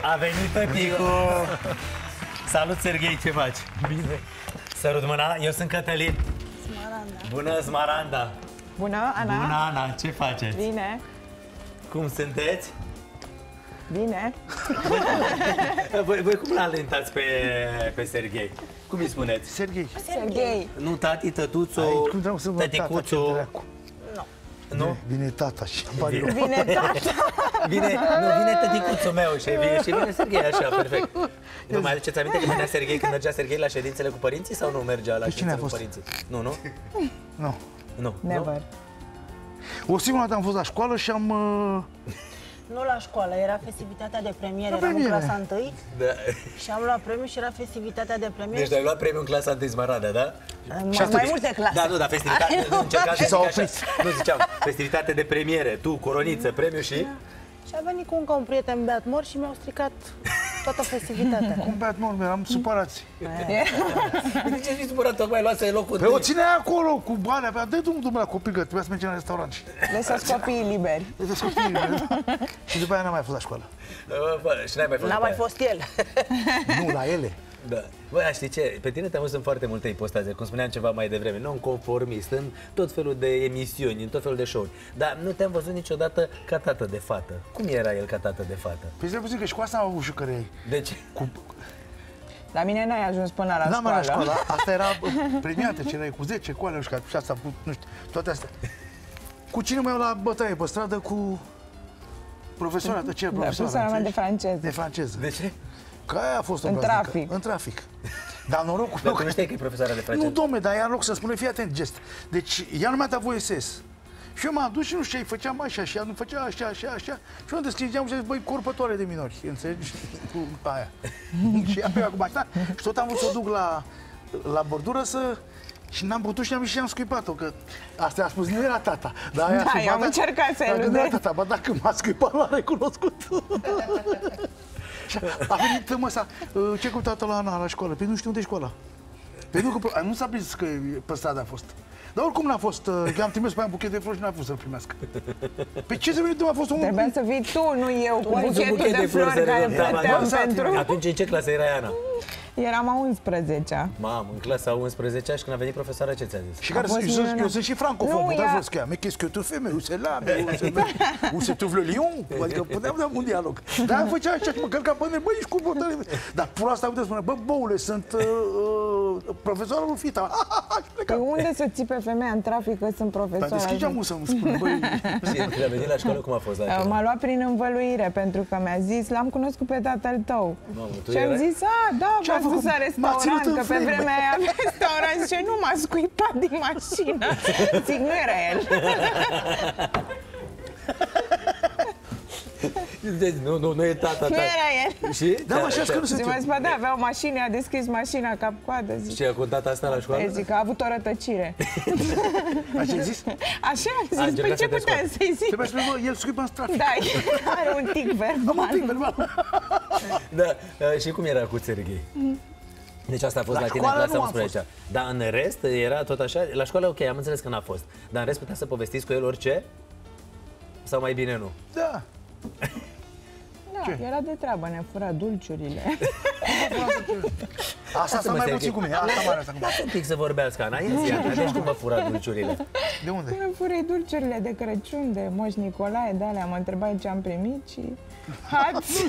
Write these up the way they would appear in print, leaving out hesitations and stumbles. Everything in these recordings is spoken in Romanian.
A venit tăticu! Salut, Serghei, ce faci? Bine. Sărut mâna, eu sunt Cătălin. Smaranda. Bună, Smaranda! Bună, Ana. Bună, Ana, ce faceți? Bine. Cum sunteți? Bine. Voi cum l-alentați pe Serghei? Cum îi spuneți? Serghei. Serghei. Nu tati, tătuțu, Cum trebuie să vă tata, ce tăticuțu? dracu? Nu? Vine tata și Vine tata. Vine tăticuțul meu și vine Serghei așa, perfect. Nu mai aduceți aminte când mergea Serghei la ședințele cu părinții sau nu mergea la ședințele cu părinții? Nu, nu? Nu. Nu. Never. O singură dată am fost la școală și am... Nu la școală, era festivitatea de premiere, La eram în premiere. clasa 1 Da. și am luat premiu și era festivitatea de premiere. Deci ai luat premiul în clasa 1 Smaranda, da? Mai multe clase. Da, nu, dar festivitate, nu încercați să Și s-au zic așa. oprit. Nu ziceam, festivitate de premiere, tu, coroniță, premiu și... Și a venit cu încă un prieten beat mor și mi-au stricat toată festivitatea. Cum beat mor, eram supărați. De ce ești supărat? Tocmai luase locul Pe o ținea acolo cu bani, avea, dă drumul la copil, că trebuia să mergem la restaurant. Lăsați copiii liberi. Și după aia n-am mai fost la școală. Și n-ai mai fost N-a după mai aia. fost el. Nu, la ele. Da. Băi, știi ce? Pe tine te-am văzut în foarte multe ipostaze, cum spuneam ceva mai devreme, non-conformist, în tot felul de emisiuni, în tot felul de show-uri. Dar nu te-am văzut niciodată ca tată de fată. Cum era el ca tată de fată? Păi stai puțin că și cu asta am avut jucărei. Deci, La mine n-ai ajuns până la N-am mai la școală. școală, asta era premiată, ce erai cu 10 coale, nu știu, și asta, nu știu, toate astea. Cu cine mai iau la bătaie pe stradă? Cu profesora, de ce Da, profesora? profesoara mea de înțelegi? franceză. De franceză. de ce? Că aia a fost o În groaznică. trafic. În trafic. Dar norocul Dar meu tu că... nu știi că e profesoara de franceză? Nu, domne, dar ea în loc să spună, fii atent, gest. Deci, ea nu mi-a dat voie să ies. Și eu m-am dus și nu știu ce, îi făceam așa și ea nu făcea așa, așa, așa. Și eu îmi descrigeam și zis, băi, corpătoare de minori, înțelegi? Cu aia. Și ea pe cu mașina și tot am vrut să o duc la bordură să... Și n-am putut și am ieșit și am scuipat-o, că asta a spus, nu era tata. Dar aia Da, eu am încercat să eludez. Nu era eludez. tata, bă, dacă m-a scuipat, l-a recunoscut. Și a venit măsa, ce cu tatăl la Ana la școală? Păi nu știu unde e școala. Pentru că nu s-a prins că pe stradă a fost. Dar oricum n-a fost, că am trimis pe aia un buchet de flori și n-a fost să-l primească. Pe ce să venit, a fost un... Trebuia să fii tu, nu eu, cu Ai un buchetul buchet de flori să care renunțam, plăteam Ana. pentru... Atunci în ce clasă era Ana? Eram a 11-a. Mamă, în clasa 11-a și când a venit profesoara, ce ți-a zis? Și care fost minunat. eu sunt și francofon, Nu, puteam ea- să scria, mais qu'est-ce que tu fais, mais où c'est là, où se trouve le lion? Adică puteam da un dialog. Dar făcea așa și mă călca pe mine, băi, ești cu botare. Dar pura asta puteți spune, bă, boule, sunt profesorul Fita. Și Păi pleca. unde să ții pe femeia în trafic că sunt Dar profesoară? deschideam un să-mi spune, băi, Și când a venit la școală, cum a fost? M-a luat prin învăluire, pentru că mi-a zis, l-am cunoscut pe tatăl tău. Mamă, tu Și am erai? zis, da, Ce-a v-ați dus făcut? la M-a ținut restaurant, în că pe frame. vremea aia avea restaurant. Zice, nu, m-a scuipat din mașină. Zic, nu era el. Deci, nu e tata Nu ta. era el. Și? da, mă, așa că nu Și sunt m-a eu. zis, da, avea o mașină, a deschis mașina cap-coadă. Zic, Și a contat asta la școală? zic că a avut o rătăcire. Așa ai zis? Așa am A zis, păi încercat ce să te puteam scoată. să-i zic? Trebuie să spui, bă, el scuipă în trafic. Da, are un tic Am un pic verbal. verbal. Da, și cum era cu Serghei? Deci asta a fost La la tine în școală clasa nu am 11-a. Dar în rest era tot așa? La școală, ok, am înțeles că n-a fost. Dar în rest putea să povestiți cu el orice? Sau mai bine nu? Da. Da, era de treabă, ne fura dulciurile. Asta s-a mai puțin cu mine, asta mai arată cu mine. Lasă un pic să vorbească, Ana. Ia-zi, Ana, deci cum vă fura dulciurile? De unde? Îmi furei dulciurile de Crăciun, de Moș Nicolae, de alea, mă întrebai ce am primit și... Hați!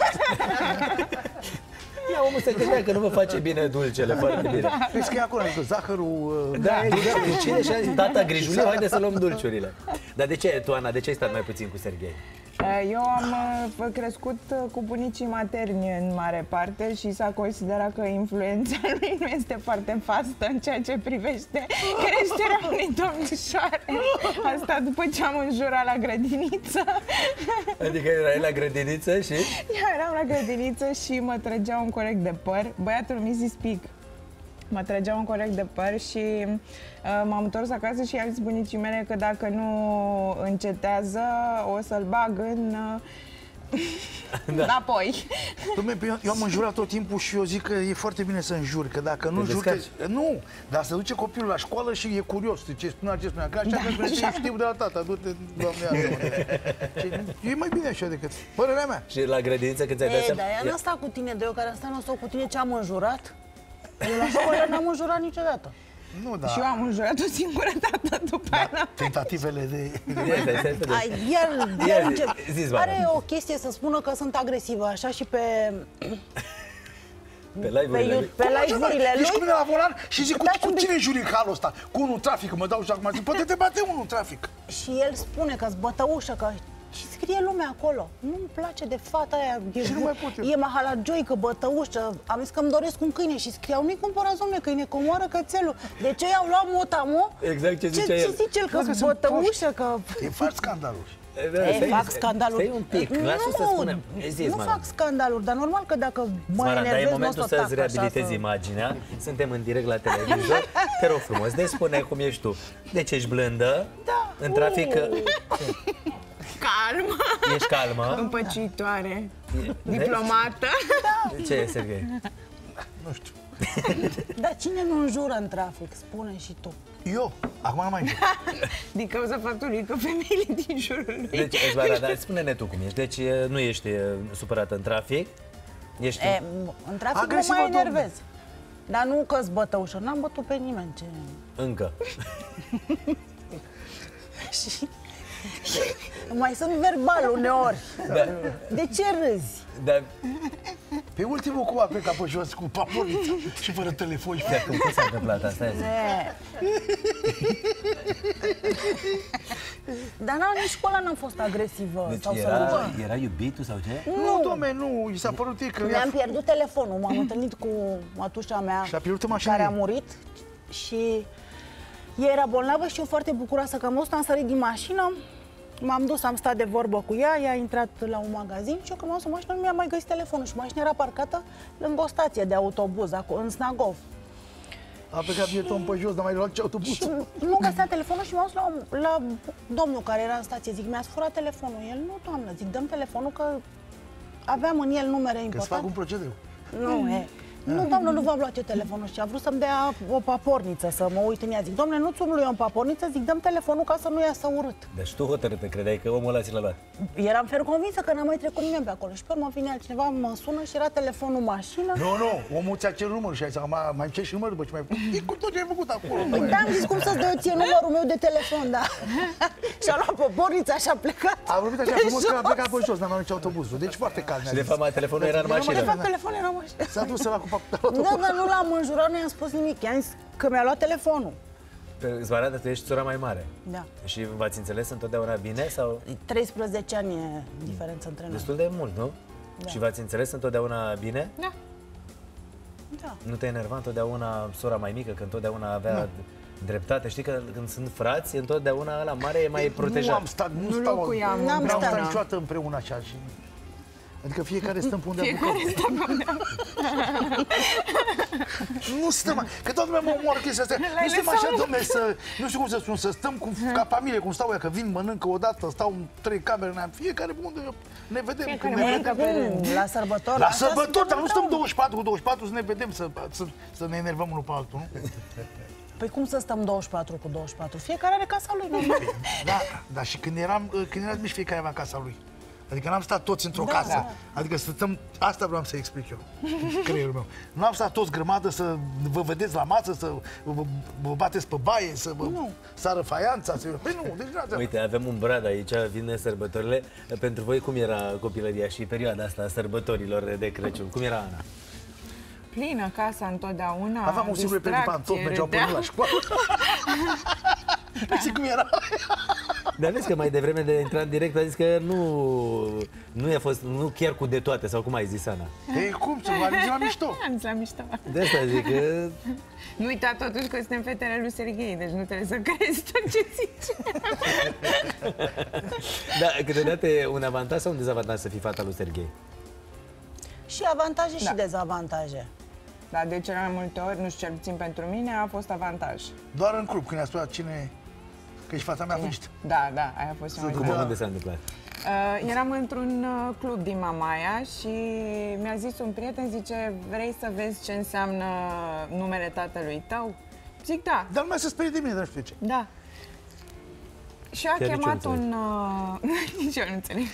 Ia, omul se gândea că nu vă face bine dulcele, foarte bine. Vezi că e acolo, adică zahărul... Da, exact. De cine și-a zis, tata grijuliu, haide să luăm dulciurile. Dar de ce, tu, Ana, de ce ai stat mai puțin cu Serghei? Eu am crescut cu bunicii materni în mare parte și s-a considerat că influența lui nu este foarte fastă în ceea ce privește creșterea unei domnișoare. Asta după ce am înjurat la grădiniță. Adică erai la grădiniță și... Eu eram la grădiniță și mă trăgea un corect de păr. Băiatul Mrs. Pig. Mă trăgea un corect de păr și m-am întors acasă și i-am zis bunicii mele că dacă nu încetează, o să-l bag în Înapoi. Dom'le, eu am înjurat tot timpul și eu zic că e foarte bine să înjuri, că dacă nu înjuri... Nu, dar se duce copilul la școală și e curios ce spunea, că așa că știu de la tata, du-te, Doamne, e mai bine așa decât părerea mea. Și la grădiniță când ți-ai dat seama... Dar ea n-a stat cu tine, de eu care am stat nostru cu tine, ce am înjurat? Eu la școală n-am înjurat niciodată. Nu, da. Și eu am înjurat o singură dată după aia. Tentativele de... Are o chestie să spună că sunt agresivă, așa și pe... Pe live-urile lui. Ești cu mine la volan și zic, cu cine juri în halul ăsta? Cu unul în trafic, mă dau și acum zic, poate te bate unul în trafic. Și el spune că-s bătăușă, că... Și scrie lumea acolo. Nu-mi place de fata aia. E mahalagioică, bătăușă. Am zis că îmi doresc un câine și scriau, nu-i cumpărați, dom'le, câine, că omoară cățelul. De ce i-au luat motamo? Exact ce zicea el. Ce zice el, că-s bătăușă, că... E fac scandaluri. Fac scandaluri. Stai un pic, lasă să spunem. Nu fac scandaluri, dar normal că dacă mă Smara, dar e enervez, momentul să-ți reabilitezi imaginea. Suntem în direct la televizor. Te rog frumos, deci spune cum ești tu. Deci ești blândă, în trafic... Calmă. Ești calmă. Împăcitoare. Diplomată. Ce e, Serghei? Nu știu. Dar cine nu înjură în trafic? Spune și tu. Eu. Acum nu mai înjur. Din cauza faptului că femeile din jurul lui. Deci, Ezvara, dar spune-ne tu cum ești. Deci nu ești supărată în trafic. Ești... În trafic agresivă, nu mă enervez. Dar nu că-s bătăușă. N-am bătut pe nimeni. Ce... Încă. Și... mai sunt verbal uneori. Da. De ce râzi? Da. Pe ultimul cum a plecat pe jos cu paporița și fără telefon și cum s-a întâmplat asta? Dar nici școala n-am fost agresivă. Deci sau era iubitul sau ce? Nu, dom'le, nu, i s-a părut că... Mi-am pierdut telefonul, m-am întâlnit cu mătușa mea care a murit și ea era bolnavă și eu foarte bucuroasă că am sărit din mașină. M-am dus, am stat de vorbă cu ea, ea a intrat la un magazin și eu când m-am dus în mașină nu mi-am mai găsit telefonul și mașina era parcată lângă o stație de autobuz, în Snagov. A plecat bieton pe jos, dar mai luat ce autobuz. Și nu găsea telefonul și m-am dus la domnul care era în stație, zic, mi-ați furat telefonul. El, nu, doamnă, zic, dăm telefonul că aveam în el numere importante. Că-ți fac un procedeu. Nu, nu, doamnă, nu v-am luat eu telefonul și a vrut să-mi dea o paporniță, să mă uit în ea. Zic, doamne, nu-ți umlu eu în paporniță, zic, dăm telefonul ca să nu iasă urât. Deci tu hotărâtă credeai că omul ăla ți l-a luat? Eram fer convinsă că n-a mai trecut nimeni pe acolo. Și pe urmă vine altcineva, mă sună și era telefonul în mașină. Nu, omul ți-a cerut numărul și a zis, mai ce și numărul, bă, ce mai făcut? E cu tot ce ai făcut acolo. Da, am zis cum să-ți dau ție numărul meu de telefon, da. Și-a luat papornița și a plecat. A vorbit așa frumos că a plecat pe jos, n-am luat nici autobuzul. Deci foarte calm. Și de fapt telefonul era în mașină. De fapt telefonul era în mașină. S-a dus la cu Da, nu l-am înjurat, nu i-am spus nimic. I-am zis că mi-a luat telefonul. Zvara, tu ești sora mai mare. Da. Și v-ați înțeles întotdeauna bine sau? 13 ani e diferență între noi. Destul de mult, nu? Da. Și v-ați înțeles întotdeauna bine? Da. Da. Nu te enerva întotdeauna sora mai mică, că întotdeauna avea dreptate? Știi că când sunt frați, întotdeauna ăla mare e mai protejat. Nu am stat, n-am stat niciodată împreună așa și... Adică fiecare stăm pe unde apucăm. Nu stăm, că toată lumea mă omoară chestia asta. Nu stăm așa, dom'le, să, nu știu cum să spun, să stăm ca familie, cum stau ea, că vin, mănâncă odată, stau în 3 camere, fiecare pe unde ne vedem. La sărbători. La sărbători, dar nu stăm 24 cu 24 să ne vedem, să ne enervăm unul pe altul, nu? Păi cum să stăm 24 cu 24? Fiecare are casa lui, normal. Da, și când eram mici, fiecare avea casa lui. Adică n-am stat toți într-o casă. Da. Adică stăm, asta vreau să explic eu, creierul meu. Nu am stat toți grămadă să vă vedeți la masă, să vă bateți pe baie, să vă sară faianța. Păi nu, deci nu. Uite, avem un brad aici, vin sărbătorile. Pentru voi cum era copilăria și perioada asta a sărbătorilor de Crăciun? Cum era, Ana? Plină casa întotdeauna. Aveam un singur pentru pantofi, mergeau până la școală. Știi cum era? Dar vezi că mai devreme de intrat direct a zis că nu chiar cu de toate, sau cum ai zis, Ana? Ei, cum? Să vă la mișto. Am zis la mișto. De asta zic că... Nu uita totuși că suntem fetele lui Serghei, deci nu trebuie să crezi tot ce zice. Da, câteodată e un avantaj sau un dezavantaj să fii fata lui Serghei? Și avantaje și dezavantaje. Dar de cele mai multe ori, nu știu, cel puțin pentru mine, a fost avantaj. Doar în club, când ne-a spus cine... Că ești fata mea, felicit. Da, aia a fost cea mai Cum unde s-a întâmplat? Eram într-un club din Mamaia și mi-a zis un prieten, zice, vrei să vezi ce înseamnă numele tatălui tău? Zic, da. Dar lumea se sperie de mine, dar nu știu ce. Da. Și a chemat un... Nici eu nu înțeleg.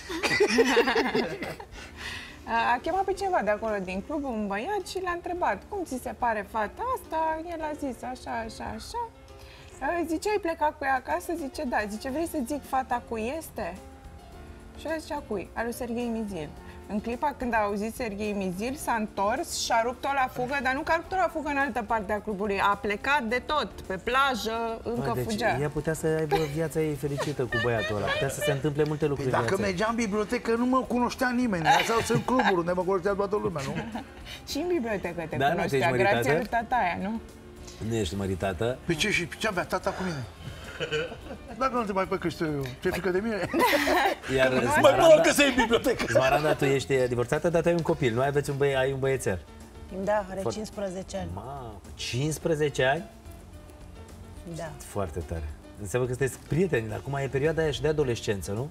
A chemat pe cineva de acolo din club, un băiat, și l-a întrebat, cum ți se pare fata asta? El a zis așa, așa, așa. Zice, ai plecat cu ea acasă? Zice, da. Zice, vrei să zic fata cui este? Și el zicea, cui? A lui Serghei Mizil. În clipa când a auzit Serghei Mizil, s-a întors și a rupt-o la fugă, dar nu că a rupt-o la fugă în altă parte a clubului, a plecat de tot, pe plajă, încă deci fugea. ea putea să aibă viața ei fericită cu băiatul ăla, putea să se întâmple multe lucruri Păi în dacă viață. mergeam în bibliotecă, nu mă cunoștea nimeni. Asta sunt cluburi unde mă cunoștea toată lumea, nu? Și în bibliotecă te Da, nu, cunoștea, te-ești grație măritată? lui tataia, nu? Nu ești măritată. Pe ce, și ce avea tata cu mine? Dacă nu te mai păcăști eu, ce frică de mine? Iar Mai mult că să-i în bibliotecă. Smaranda, tu ești divorțată, dar tu ai un copil, nu? Ai un băiețel. Da, are 15 ani. Mamă, 15 ani? Da. Foarte tare. Înseamnă că sunteți prieteni, acum e perioada aia și de adolescență, nu?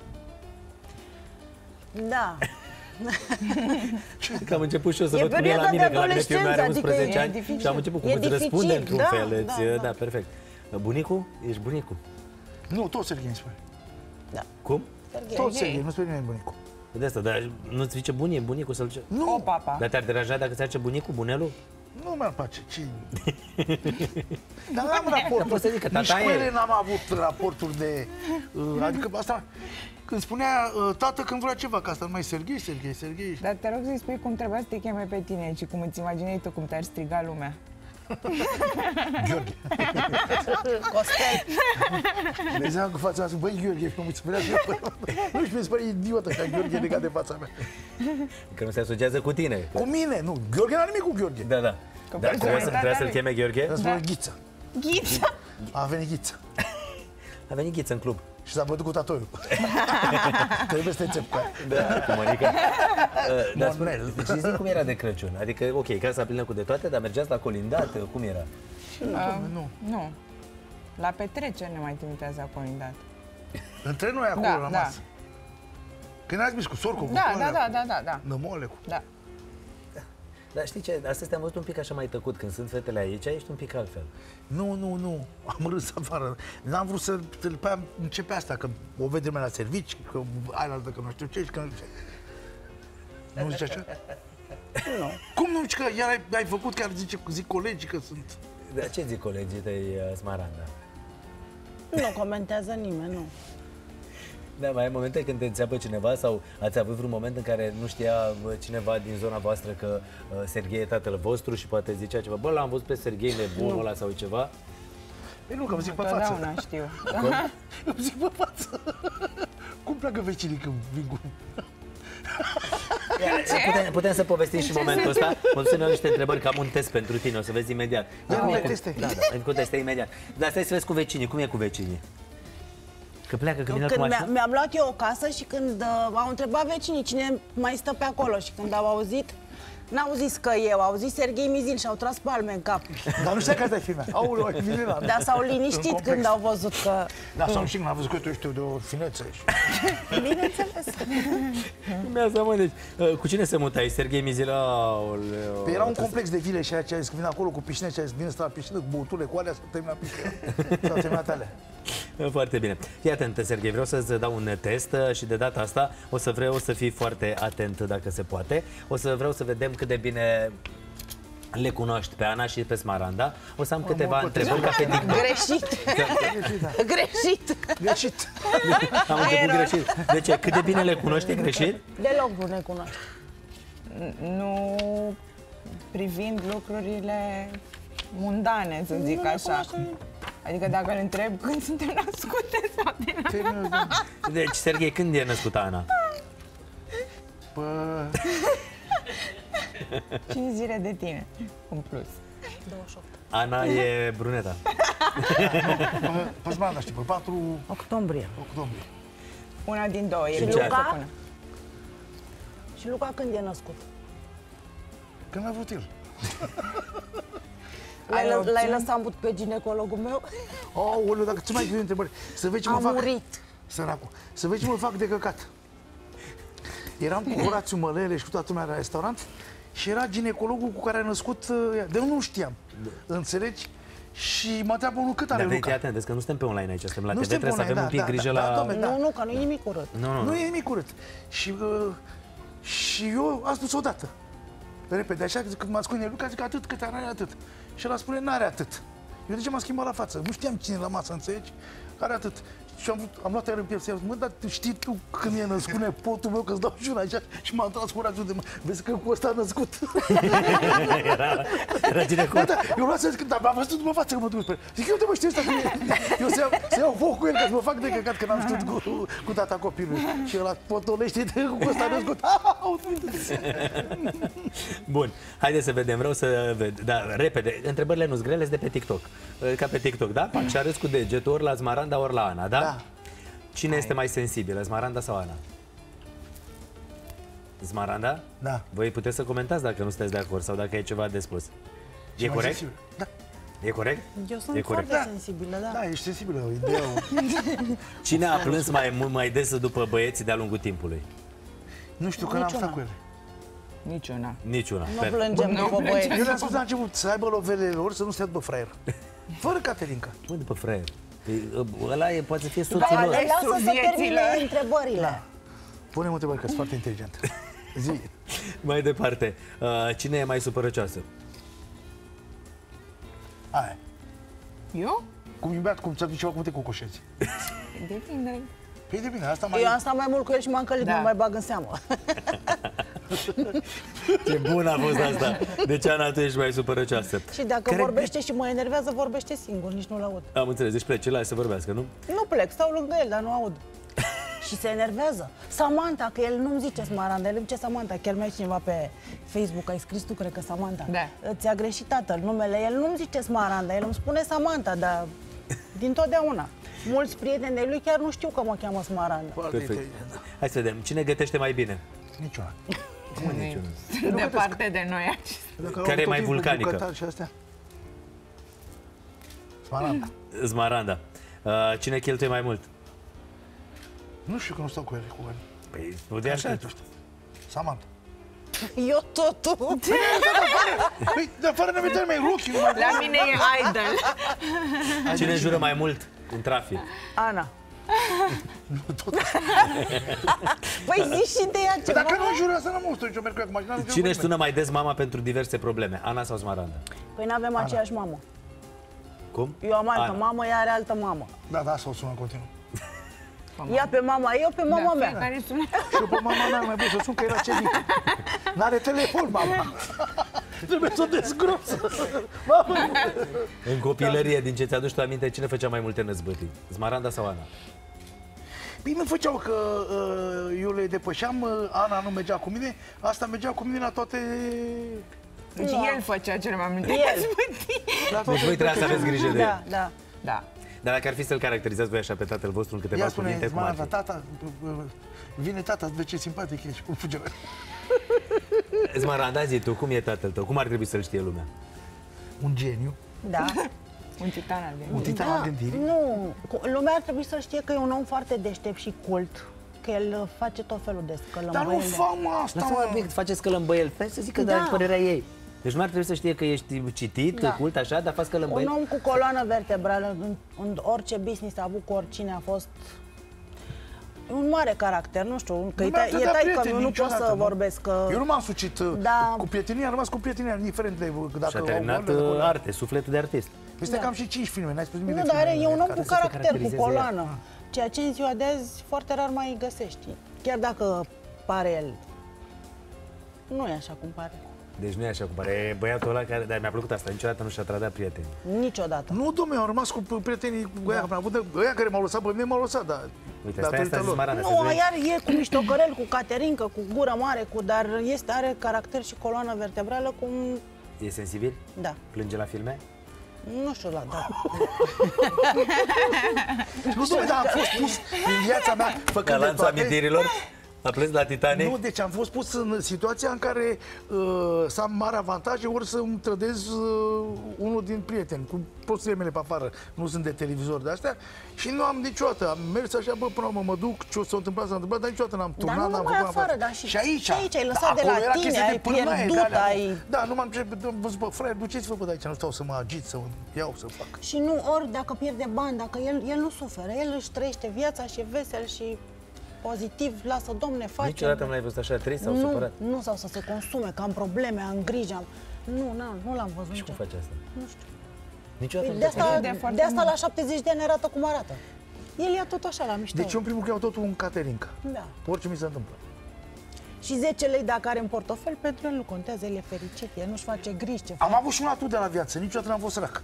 Da. Că am început și eu să E văd cum e la perioada mine, de că la mine fiul meu are adolescență, 11 adică e ani dificil. și am început cum E îți răspunde dificil, într-un da, fel. da. Da, perfect. Bunicul? Ești bunicul? Nu, tot Serghei îmi spune. Cum? Tot Serghei, nu spune nimeni bunicul. De asta, dar nu-ți zice bunicul să-l zice? O, Nu, papa. Dar te-ar deranja dacă ți zice bunicul, bunelul? nu mi-ar place. Ce? Dar n-am raporturi. Pot să zic că Nici tata cu e. ele n-am avut raporturi de... Adică asta... Când spunea tată când vrea ceva, că asta numai Serghei. Dar te rog să-i spui cum trebuia să te cheme pe tine și cum îți imaginai tu cum te-ar striga lumea. Gheorghe. Costel. Vedeam cu fața asta, băi Gheorghe, și mă spunea și eu, nu știu, mi se pare idiotă ca Gheorghe legat de fața mea. Că nu se asociază cu tine. Cu mine, nu, Gheorghe n-are nimic cu Gheorghe. Da, da. Dar trebuia să-l cheme Gheorghe? Îmi spune Ghiță. Ghița! A venit Ghiță. A venit Ghiță în club. Și s-a bătut cu tatoiul. Trebuie să te țep cu aia. Da, cu Monica. Dar Bun, spune, deci zi cum era de Crăciun? Adică, ok, casa plină cu de toate, dar mergeați la colindat, cum era? Nu. Nu. La petreceri ne mai trimitează acolo dat. Între noi acolo Da, la da. masă. Când ați cu sorcu, cu Da. nămole cu... Da. Dar știi ce, astăzi te-am văzut un pic așa mai tăcut, când sunt fetele aici, ești un pic altfel. Nu. Am râs afară. N-am vrut să... După aia începe asta, că o vede lumea la servici, că ai altă, că nu știu ce, și că nu știu ce. Nu zice așa? Nu. Cum nu zici că iar ai făcut, chiar zic colegii că sunt... Dar ce zic colegii tăi, Smaranda? Nu comentează nimeni, nu. Da, mai ai momente când te înțeapă cineva sau ați avut vreun moment în care nu știa cineva din zona voastră că Serghei e tatăl vostru și poate zicea ceva, bă, l-am văzut pe Serghei nebunul ăla sau ceva? Ei, nu, că îmi zic pe Totdeauna față. știu. Îmi zic pe față. Cum pleacă vecinii când vin cu... Putem să povestim și momentul ăsta. Mă duc să-mi iau niște întrebări, că am un test pentru tine, o să vezi imediat. teste. Da, ai făcut teste imediat. Dar stai să vezi cu vecinii, cum e cu vecinii? Că pleacă, că vine cu Când mașina? mi-am luat eu o casă și când au întrebat vecinii cine mai stă pe acolo și când au auzit, n-au zis că eu, au zis Serghei Mizil și au tras palme în cap. Dar nu știa că asta e filmea. Aoleu, ai vine la... Dar s-au În liniștit complex. când au văzut că... Da, sau și când am văzut că tu ești de o finețe. Bineînțeles. Asta, mă, deci, cu cine se mutai? Serghei Mizil? Aoleu. Păi era un complex de vile și aia ce a zis că vine acolo cu piscine și a zis vine să la piscină, cu băuturile cu alea, să termina piscina. S-au terminat alea. Foarte bine. Fii atent, Serghei, vreau să-ți dau un test și de data asta o să vreau să fii foarte atent dacă se poate. O să vreau să vedem cât de bine le cunoști pe Ana și pe Smaranda. O să am câteva întrebări ca pe dictat. Greșit. Greșit. Am început greșit. Deci, cât de bine le cunoști, greșit? Deloc nu ne cunoști. Nu privind lucrurile mundane, să zic așa. Adică dacă îl întreb când suntem născute sau din... Deci, Serghei, când e născută Ana? 5 zile de tine, în plus. 28. Ana e bruneta. Pe Smaranda, știi, pe 4 Octombrie. octombrie. Una din două. Și e Luca? să pună. Și Luca când e născut? Când a vrut el. L-ai lăsat mut pe ginecologul meu? Aoleu, dacă ți mai greu întrebări, să vezi ce mă A fac. murit. Săracul. Să vezi ce mă fac de căcat. Eram cu Horațiu Mălele și cu toată lumea la restaurant și era ginecologul cu care a născut, de nu știam, înțelegi? Și mă întreabă unul cât are Luca. Dar atent, că nu suntem pe online aici, suntem la TV, trebuie să avem un pic grijă la... Nu, că nu e nimic urât. Nu e nimic urât. Și eu am spus odată, repede, așa, când m-a spus Luca, zic atât, cât are atât. Și el a spune, n-are atât. Eu de ce m-am schimbat la față? Nu știam cine la masă, înțelegi? Are atât. Și am luat iar în piept să iau, mă, dar știi tu când e născut nepotul meu, că-ți dau și una așa și m-am tras cu rațiul de mă. Vezi că cu ăsta a născut. Era ginecolog. Eu luat să zic, dar m-am văzut după față că mă duc spre. Zic, eu te mă știu ăsta cu el. Eu să iau foc cu el, ca să mă fac de căcat, că n-am știut cu tata copilului. Și ăla potolește de cu ăsta a născut. Bun, haideți să vedem, vreau să ved. Da, repede, întrebările nu-s grele, de pe TikTok. Ca pe TikTok, da? Și arăți cu degetul ori la Smaranda, ori la Ana, da? Da. Cine este mai sensibilă, Smaranda sau Ana? Smaranda? Da. Voi puteți să comentați dacă nu sunteți de acord sau dacă e ceva de spus. E corect? Da. E corect? Eu sunt foarte sensibilă, da. Da, ești sensibilă, ideea. Cine a plâns mai des după băieții de-a lungul timpului? Nu știu, că n-am stat cu ele. Niciuna. Niciuna. Nu plângem după băieți. Eu le-am spus la început, să aibă lovelele lor, să nu stea după fraier. Fără Caterinca. Bă, după fraier. Ăla poate să fie soții Da, lor. le lasă să termine întrebările. Pune-mă întrebări, că sunt foarte inteligent. Zi. Mai departe, cine e mai supărăcioasă? Aia. Eu? Cum iubeat, cum ți-a ceva cum te cocoșezi. Depinde. Păi de bine, asta mai... Eu am stat mai mult cu el și m-am încălit, nu mai bag în seamă. Ce bun a fost asta. Deci, Ana, tu ești mai supărăcioasă. Și dacă vorbește și mă enervează, vorbește singur, nici nu-l aud. Am înțeles, deci pleci, lași să vorbească, nu? Nu plec, stau lângă el, dar nu aud. Și se enervează. Samantha, că el nu-mi zice Smaranda, el îmi zice Samantha. Chiar mi-ai cineva pe Facebook, ai scris tu, cred că Samantha. Da. Ți-a greșit tatăl numele, el nu-mi zice Smaranda, el îmi spune Samantha, dar din totdeauna. Mulți prieteni de lui chiar nu știu că mă cheamă Smaranda. Perfect. Hai să vedem, cine gătește mai bine? Niciuna. Departe de noi. Care e mai vulcanică? Smaranda. Smaranda. Cine cheltuie mai mult? Nu știu că nu stau cu ele. Păi, nu de așa. Samantha. Eu totul. Păi, dar fără nevitări mei, Rocky. La mine e idol. Cine jură mai mult în trafic? Ana. Păi zici și de ea ceva. Dacă nu jură, asta n-am auzit, eu merg cu ea cu mașina. Cine își sună mai des mama pentru diverse probleme? Ana sau Smaranda? Păi n-avem aceeași mamă. Cum? Eu am altă mamă, ea are altă mamă. Da, da, să o sună în continuu. Ea pe mama, eu pe mama mea. Care sună? Și eu pe mama mea mai bun să sun că era ce mică. N-are telefon, mama. Trebuie să o desgros. În copilărie, din ce ți-aduci tu aminte, cine făcea mai multe năzbâtii? Smaranda sau Ana? Bine făceau că eu le depășeam, Ana nu mergea cu mine, asta mergea cu mine la toate... Deci el făcea cele mai multe năzbâtii. Deci voi trebuia să aveți grijă de el. Da, da. Dar dacă ar fi să-l caracterizați voi așa pe tatăl vostru în câteva cuvinte, cum ar fi? Tata, vine tata, de ce simpatic ești, cum fuge. Smaranda, zi tu, cum e tatăl tău? Cum ar trebui să-l știe lumea? Un geniu. Da. Un titan al gândirii. Un titan al gândirii. Nu, lumea ar trebui să știe că e un om foarte deștept și cult. Că el face tot felul de scălămbăiele. Dar nu fac asta, mă! Face scălămbăieli, stai să zică, dar părerea ei. Deci nu ar trebui să știe că ești citit, cult, așa, dar faci scălămbăieli. Un om cu coloană vertebrală, în orice business a avut cu oricine, a fost un mare caracter, nu știu, că e taică, eu nu pot să vorbesc. Eu nu m-am sucit cu prietenia, am rămas cu prietenia, indiferent de dacă... Și a terminat arte, sufletul de artist. Este cam și 5 filme, n-ai spus nimic de filme. Nu, dar e un om cu caracter, cu coloană. coloană. Ceea ce în ziua de azi foarte rar mai găsești. Chiar dacă pare el. Nu e așa cum pare. Deci nu e așa cum pare. E băiatul ăla care, dar mi-a plăcut asta, niciodată nu și-a tradat prieteni. Niciodată. Nu, dom'le, am rămas cu prietenii cu ăia, ăia care m-au lăsat, pe mine m-au lăsat, dar... Uite, stai asta zis Marana. Nu, iar e cu miștocărel, cu Caterinca, cu gură mare, dar are caracter și coloană vertebrală cum... E sensibil? Da. Plânge la filme? Nu știu, da. Nu, dom'le, dar am fost pus în viața mea făcând de toate. Amintirilor? A plâns la Titanic? Nu, deci am fost pus în situația în care să am mari avantaje, ori să îmi trădez unul din prieteni, cu prostiile mele pe afară, nu sunt de televizor de astea, și nu am niciodată, am mers așa, bă, până la urmă mă duc, ce o să se întâmplă, s-a întâmplat, dar niciodată n-am turnat, n-am făcut afară, dar și aici, ai lăsat de la tine, ai pierdut, ai... Da, nu m-am văzut, bă, frate, duceți-vă, bă, de aici, nu stau să mă agit, să iau, să fac. Și nu, ori dacă pierde bani, dacă el nu suferă, el își trăiește viața și e vesel și pozitiv, lasă, Domne, face. Niciodată nu l-ai văzut așa trist sau supărat? Nu, sau să se consume, că am probleme, am grijă, nu l-am văzut. Și cum face asta? Nu știu. Niciodată De asta la 70 de ani arată cum arată. El ia tot așa la mișto. Deci eu în primul rând iau totul un catering. Da. Orice mi se întâmplă. Și 10 lei dacă are în portofel, pentru el nu contează, el e fericit, el nu-și face griji ce Am face. avut și un atu de la viață, niciodată n-am fost sărac.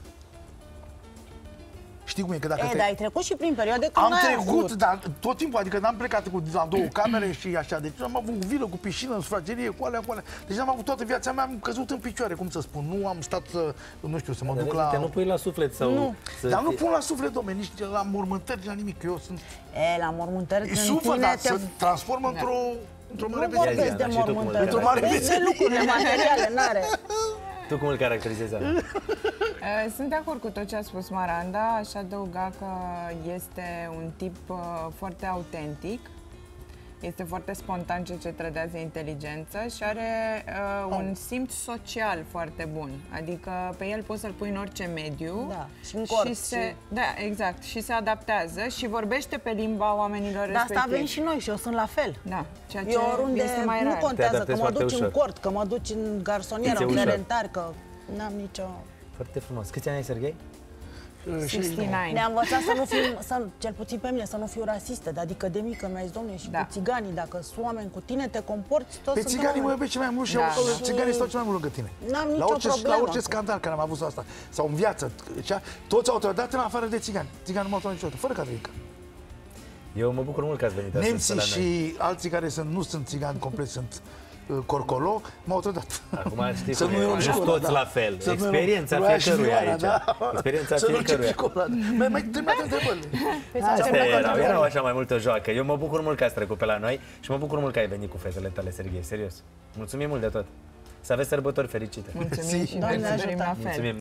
Știi cum e? Că dacă Dar ai trecut și prin perioade când am n-ai trecut, avut. dar tot timpul, adică n-am plecat cu la două camere și așa, deci am avut vilă cu piscină, în sufragerie, cu alea. Deci am avut toată viața mea, am căzut în picioare, cum să spun, nu am stat să, nu știu, să mă duc la... Te nu pui la suflet sau... Nu. Dar nu pun la suflet, domne, nici la mormântări, nici la nimic, eu sunt... La mormântări când Suflet, tine dar te... se transformă într-o mare Nu vorbesc veselie. de mormântări, Într-o mare vorbesc de veselie. lucrurile materiale, n-are. Tu cum îl caracterizezi, Ana? Sunt de acord cu tot ce a spus Maranda. Aș adăuga că este un tip foarte autentic. Este foarte spontan, ceea ce trădează inteligență și are un simț social foarte bun. Adică pe el poți să-l pui în orice mediu. Da, și în corp. Da, exact. Și se adaptează și vorbește pe limba oamenilor respectivi. Dar asta avem și noi și eu sunt la fel. Da, ceea ce Eu oriunde este mai nu rar. contează că mă duci în ușor. cort, că mă duci în garsonieră, Îți e în ușor. ferentar, că n-am nicio... Foarte frumos. Câți ani ai, Serghei? 69. Ne-a învățat să nu fiu, cel puțin pe mine, să nu fiu rasistă, adică de mică mi-a zis, domne, și cu țiganii, dacă sunt oameni cu tine, te comporți, toți Pe țiganii mă iubesc ce mai mult și țiganii stau ce mai mult lângă tine. N-am nicio problemă. La orice scandal care am avut asta, sau în viață, toți au dat în afară de țigani. Țigani nu m-au luat niciodată, fără Caterinca. Eu mă bucur mult că ați venit astăzi Nemții la noi. și alții care nu sunt țigani complet, sunt corcolo, m-au trădat. Acum știi Să cum nu e, iau nu școala, toți da. la fel. Să nu iau- Experiența nu ia fiecăruia șvioara, aici. da. Experiența Să nu încep fiecăruia. școala. Mai terminat întrebările. Astea erau așa mai multă joacă. Eu mă bucur mult că ați trecut pe la noi și mă bucur mult că ai venit cu fetele tale, Serghei, serios. Mulțumim mult de tot. Să aveți sărbători fericite. Mulțumim și Doamne noi dorim ajută. la fel. Mulțumim.